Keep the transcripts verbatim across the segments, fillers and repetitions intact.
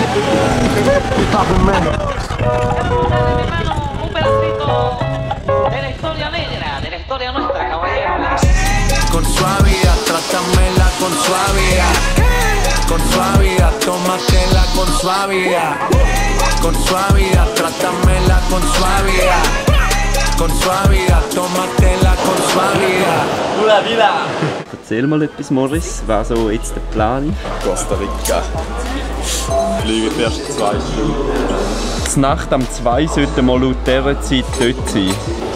Con suavidad, trátamela con suavidad. Con suavidad, tómatela con suavidad. Con suavidad, trátamela con suavidad. Con suavidad, tómatela con suavidad. Pura Vida! Erzähl mal etwas, Morris. Was so jetzt der Plan? Costa Rica. Fliegen die ersten zwei Stunden. Die Nacht am zwei sollten wir laut dieser Zeit dort sein.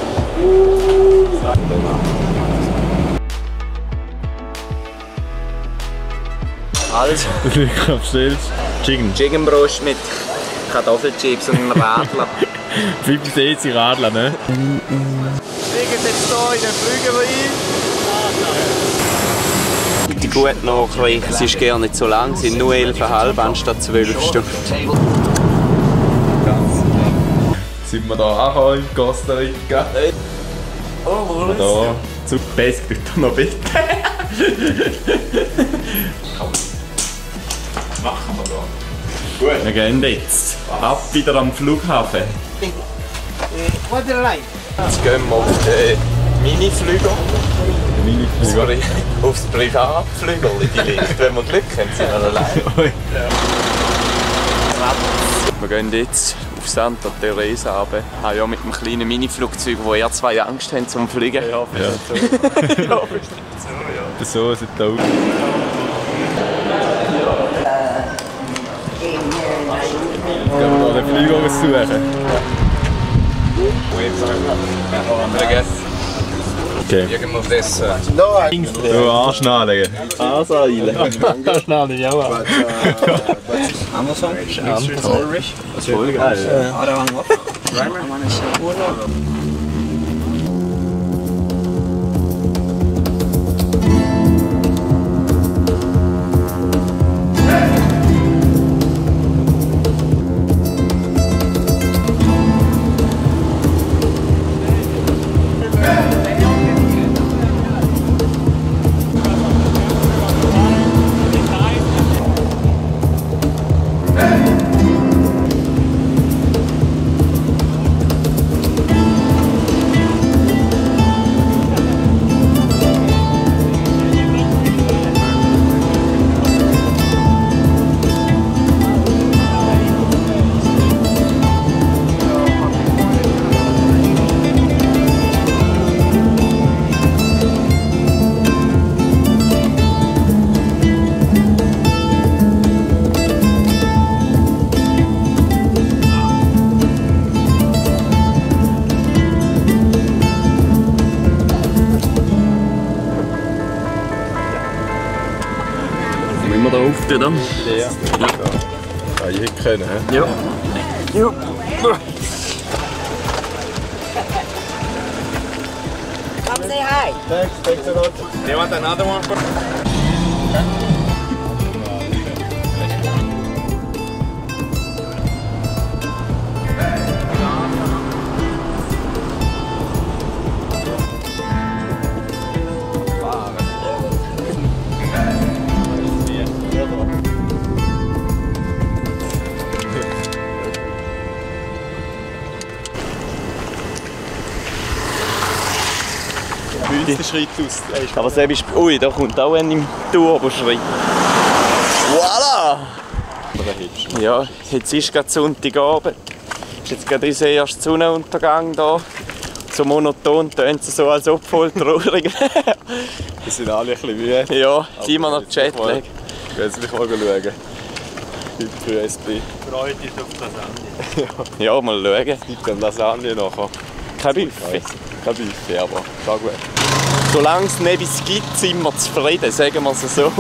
Also, Ich aufstellst. Chicken. Chickenbrust mit Kartoffelchips und einem Radler. fünfundsechzig Radler, ne? Fliegen jetzt hier in den Flügel rein. Die gute Nachricht, es ist gar nicht so lang, es sind nur elf Komma fünf anstatt zwölf Stunden. Sind wir da auch in Costa Rica? Oh, Da, zu Best, noch bitte. machen wir da. Gut. Wir gehen jetzt ab wieder am Flughafen. Jetzt gehen wir auf den Miniflüger. Miniflüger. Aufs Privatflügel, die liegt. Wenn wir Glück haben, sind wir allein. Wir gehen jetzt auf Santa Teresa runter. Ich habe ja mit einem kleinen Miniflugzeug, wo eher zwei Angst haben zum Fliegen. Ja, ja. Ja, So sieht das aus. Gehen wir da den Flieger suchen? Okay. Irgendwo auf das. So anschnallen. Anseilen. Anschnallen, ja. Amazon? Das ist voll geil. Da aufstehen, oder? Ja. Ja, ich können, hä? Ja. Ja. Come say hi. Thanks, thanks a lot. Do you want another one? Schritt aus. Aber selbst ist. Ui, da kommt auch ein im Turbo-Schritt. Voilà! Ja, jetzt ist gerade Sonntagabend. Ist jetzt gerade unser erster Sonnenuntergang hier. So monoton tönt es so, als ob voll traurig. Wir sind alle ein bisschen müde. Ja, immer noch Jetlag. Ich will jetzt mich mal schauen. Heute für S B. Freude ist auf Lasagne. Ja, mal schauen. Es gibt dann Lasagne nachher. Kein Buffet. Kein Buffet, aber schau gut. Solange es nicht gibt, sind wir zufrieden, sagen wir es so.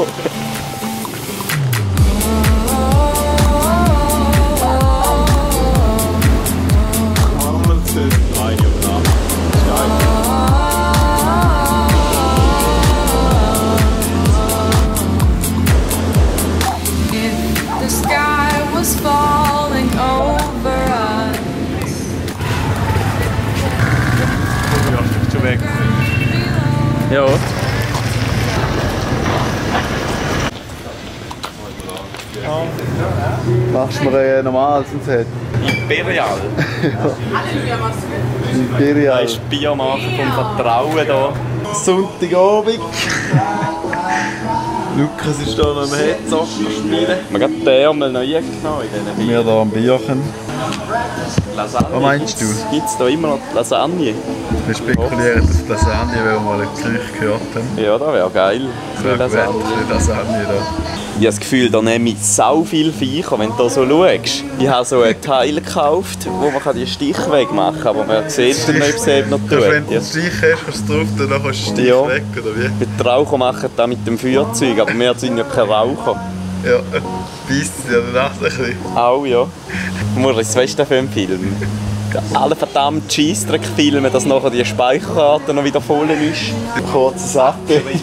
The sky was falling over us. Ja, schon weg. Ja. Ja. Machst du mir ein normales Set? Imperial. Imperial. Das ist die Biomarke vom Vertrauen hier. Sonntagabend. Lukas ist hier noch am Headzocken spielen. Man hat den Ärmel noch eingenommen in diesen Bier. Wir hier am Bierchen. Lasagne. Was meinst du? Gibt es da immer noch die Lasagne? Wir spekulieren auf die Lasagne, weil wir mal ein Gerücht gehört haben. Ja, das wäre geil. Das wäre Lasagne. Lasagne da. Ich habe das Gefühl, da nehme ich sau viel Viecher, wenn du da so schaust. Ich habe so ein Teil gekauft, wo man die Stiche wegmachen kann, aber man sieht dann nicht, ob es eben noch tut. Wenn du einen Stich hast, kannst du drauf, dann kannst du den Stich ja. weg, oder wie? Die Raucher machen das mit dem Feuerzeug, aber wir sind ja keine Raucher. Ja, beißt sich an der Nacht ein bisschen. Auch, ja. Moritz, weißt du für einen Film? Alle verdammten Scheissdreck-Filme, dass nachher die Speicherkarte noch wieder voll ist. Kurze Sache.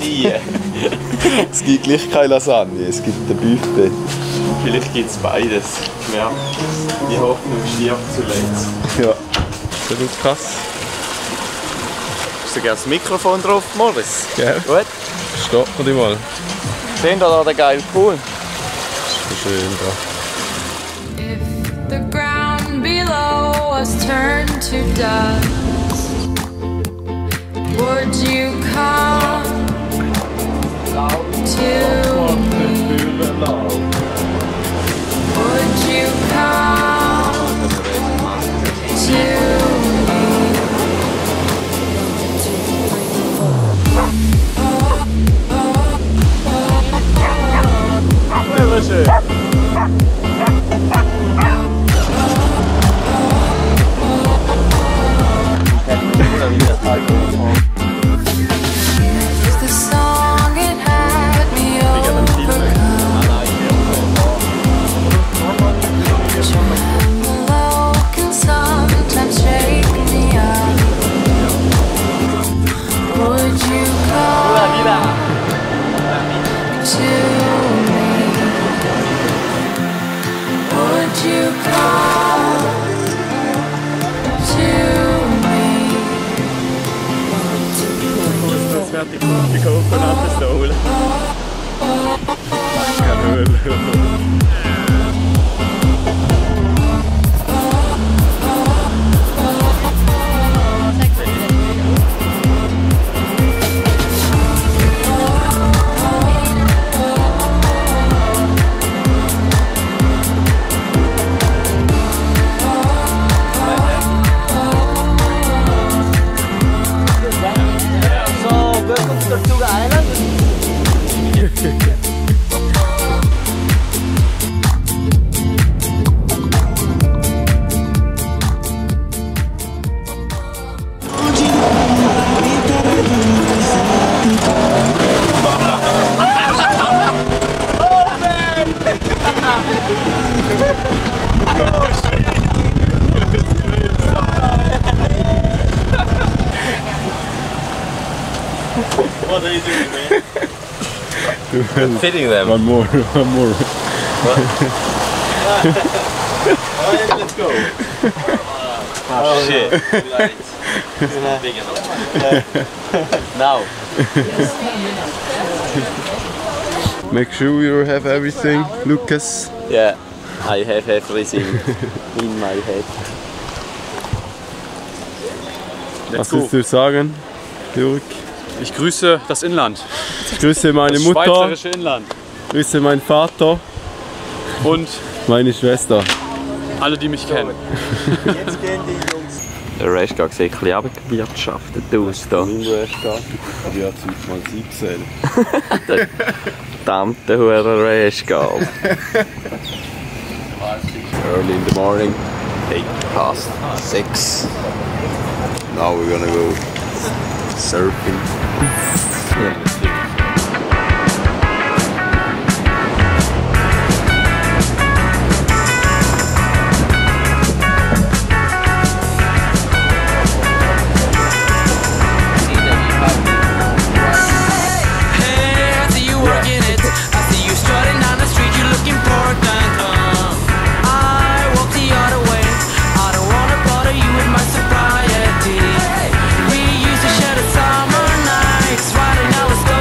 Es gibt gleich keine Lasagne, es gibt ein Buffet. Vielleicht gibt es beides. Ja. Die Hoffnung stirbt zuletzt. Ja, das ist krass. Hast du gerne das Mikrofon drauf, Moritz? Ja. Gut. Stopp mal die mal. Sehen da da den geilen Pool? Das ist schön da. If the ground below us turned to dust, would you come to me? Would you come to me? The song it had me overcome. Tremolo can sometimes shake me up. Would you come to me? Would you come to me? Das wird die Coconut-Pistole. What are you doing, man? I'm Fitting them. One more, one more. Alright, let's go. Oh, shit. Right. Big enough. Now. Make sure you have everything, Lucas. Yeah, I have everything in my head. Was willst du sagen, Jörg? Ich grüße das Inland. Ich grüße meine Das Mutter, schweizerische Inland. grüße meinen Vater, Und meine Schwester. alle, die mich kennen. Der Rest geht ein bisschen abgewirtschaftet aus da. Mein Restgast, ich habe jetzt mal sieben. Verdammte hure Restgast. Early in the morning, Eight past six. now we're gonna go surfing. Sobriety. We used to share the summer nights, riding our story.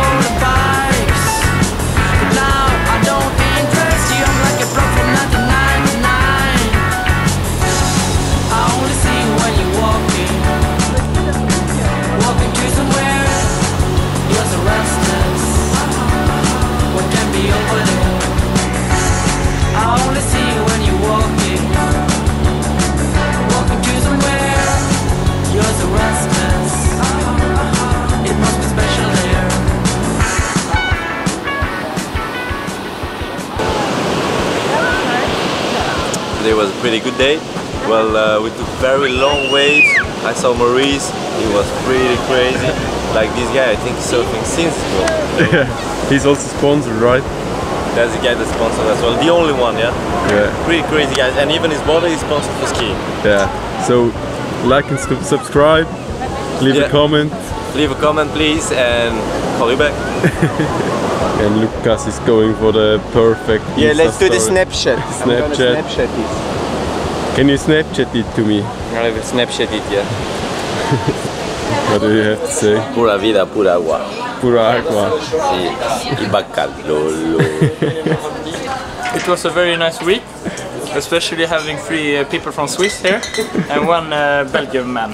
Today was a pretty good day. Well, uh, we took very long waves. I saw Maurice, he was pretty crazy. Like this guy, I think he's surfing since school. Yeah, he's also sponsored, right? That's the guy that sponsored as well. The only one, yeah? Yeah. Pretty crazy guys. And even his brother is sponsored for skiing. Yeah. So, like and sub subscribe, leave Yeah. a comment. Leave a comment please and call you back. And Lucas is going for the perfect Yeah, Insta let's do the story. Snapchat. I'm gonna Snapchat. Snapchat this. Can you Snapchat it to me? I will Snapchat it, yeah. What do you have to say? Pura vida, pura agua. Pura agua. Sí. Y bacalolo. It was a very nice week, especially having three uh, people from Swiss here and one uh, Belgian man.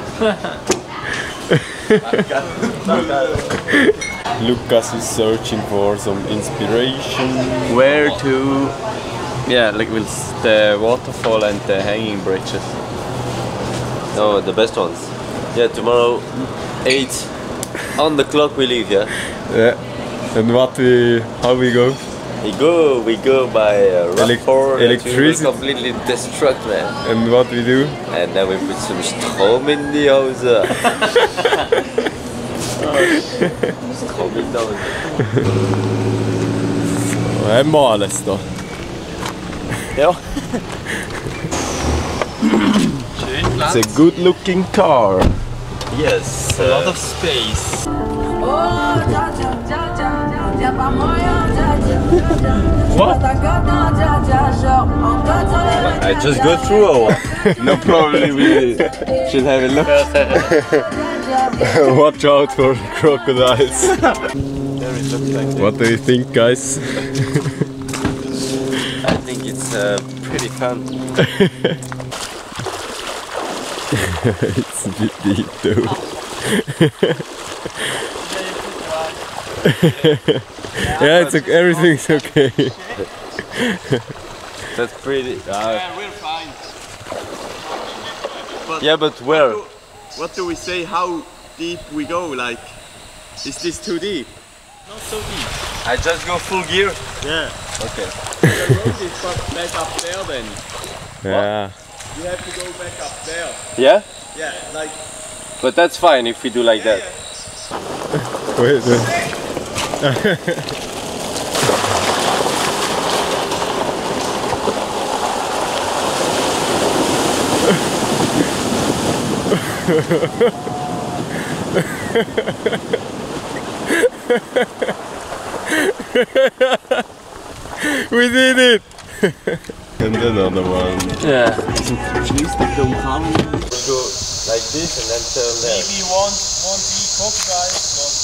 Lucas is searching for some inspiration. Where to? Yeah, like with the waterfall and the hanging bridges. No, the best ones. Yeah, tomorrow, eight on the clock we leave, yeah? Yeah. And what we, how we go? We go, we go by uh, Elec Rockford, electricity. we will completely destruct, man. And what we do? And then we put some Strom in the house. Strom in the house. Haben wir alles da. Ja. It's a good looking car. Yes. A lot of space. What? I just go through or what? No, probably we should have a look. Watch out for crocodiles. What do you think, guys? I think it's uh, pretty fun. It's a bit deep though. Yeah, it's okay. Everything's okay. That's pretty. Uh, Yeah, we're fine. But yeah, but where? What do, what do we say? How deep we go? Like, is this too deep? Not so deep. I just go full gear. Yeah. Okay. The road is back up there then. Yeah. You have to go back up there. Yeah? Yeah, like. But that's fine if we do like that. Wait, wait. We did it! And another one. Yeah. Let's go like this and then turn there. Maybe one, one big crocodile.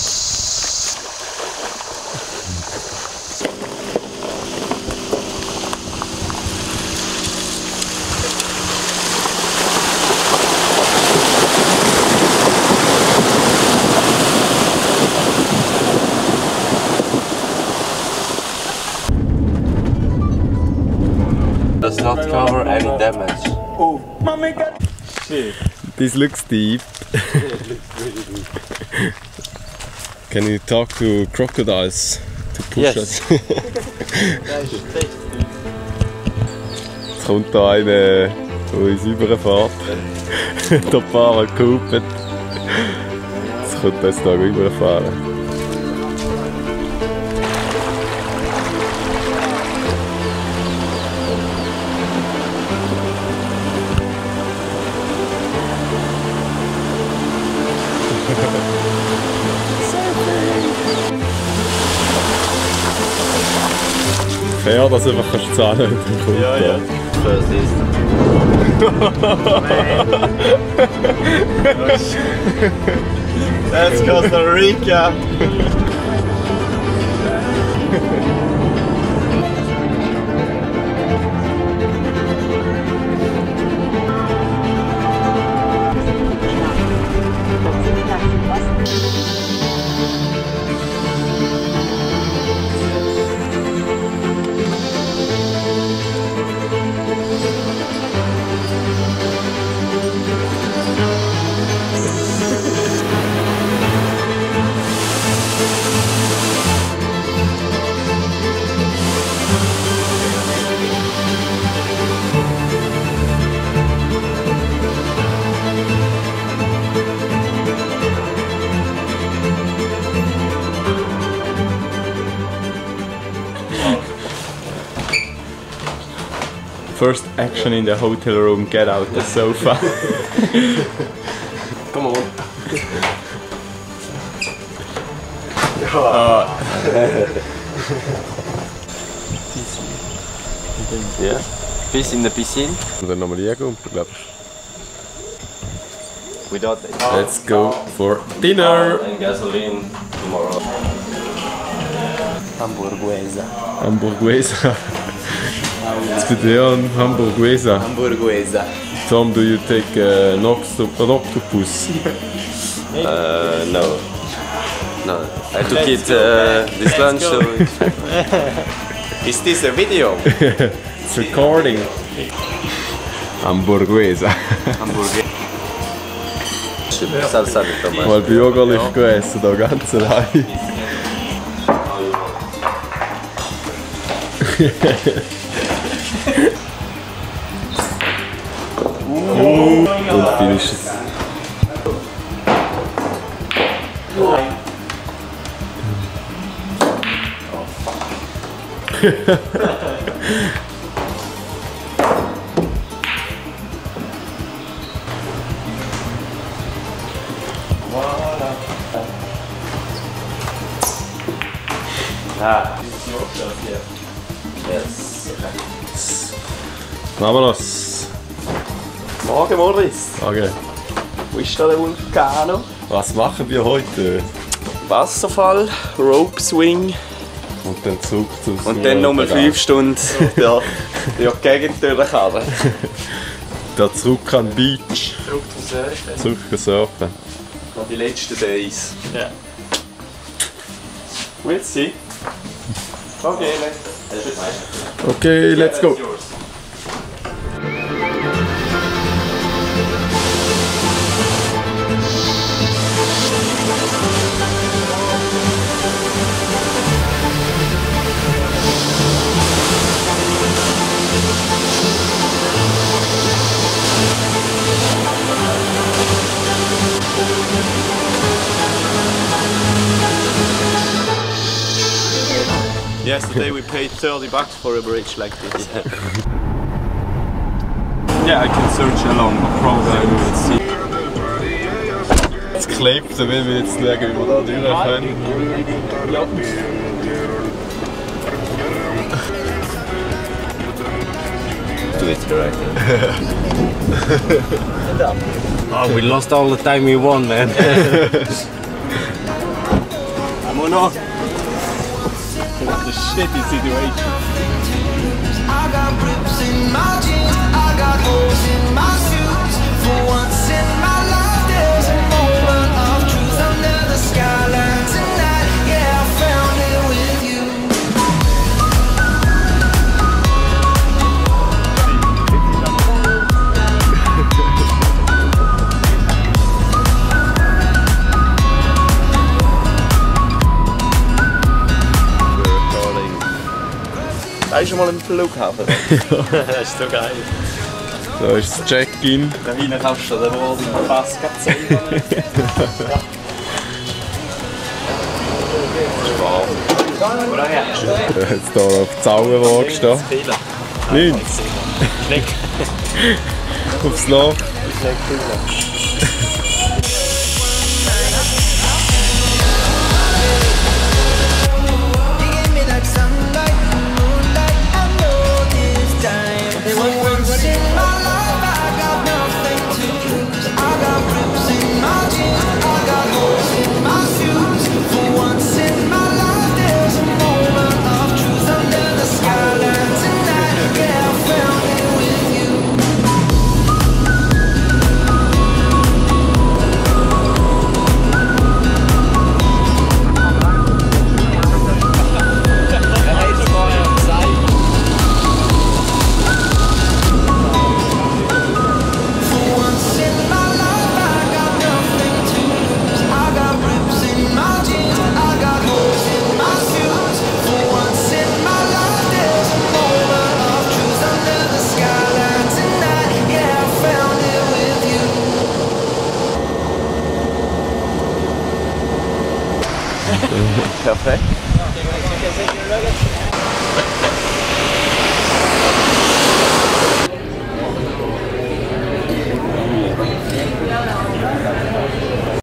Does not cover any damage. Oh, mommy got shit. This looks deep. Can you talk to crocodiles to push Yes. us? Jetzt kommt da einer, der uns rüberfährt. Der Fahrer Qubz. Jetzt kommt uns da rüberfahren. Fair, dass du einfach kannst zahlen mit dem Kunden. Ja, ja. First ist. That's Costa Rica. First action in the hotel room, get out the sofa. Come on. uh, Ja, bis in der Piscine. Und dann nochmal liegen, glaube ich. Without Let's go for dinner! and gasoline tomorrow. Hamburguesa. Hamburguesa. It's Gideon, Hamburguesa. Hamburguesa. Tom, do you take uh, an, octop an octopus? Uh, no. No. I took it uh, this lunch, so... Is this a video? It's recording. Hamburguesa. Hamburger. Salsa de tomate. Mal bei Joghurt essen, da ganz allein. uh, und finish es. Ah. Yes. Vámonos. Morgen, Morris. Okay. Wo ist da der Vulcano? Was machen wir heute? Wasserfall, Rope Swing Und dann zurück zum und dann nochmal fünf Stunden ja, ja, die Gegend durchfahren. Da zurück an den Beach. Zurück zum Surfen. Zurück surfen. Noch die letzten Days. Ja. We'll see. Okay, Okay, let's go. Yesterday we paid thirty bucks for a bridge like this. Yeah, I can search along, but probably I will see. Es klebt, so will wir jetzt schauen, wie wir da durch können. Ja. Do it right. Oh, we lost all the time we won, man. Vámonos. It's a shitty situation. I got rips in my jeans, I got holes in my shoes. For once in my life, there's a moment of truth under the skyline tonight. Yeah, I found it with you. Da ist schon mal im Flughafen. Das ist so geil. Da ist das Check-in. Da hinten kannst du den Boden Pass zeigen. Jetzt hier auf die Zauberwaage stehen. Linz. Aufs Loch. Perfekt.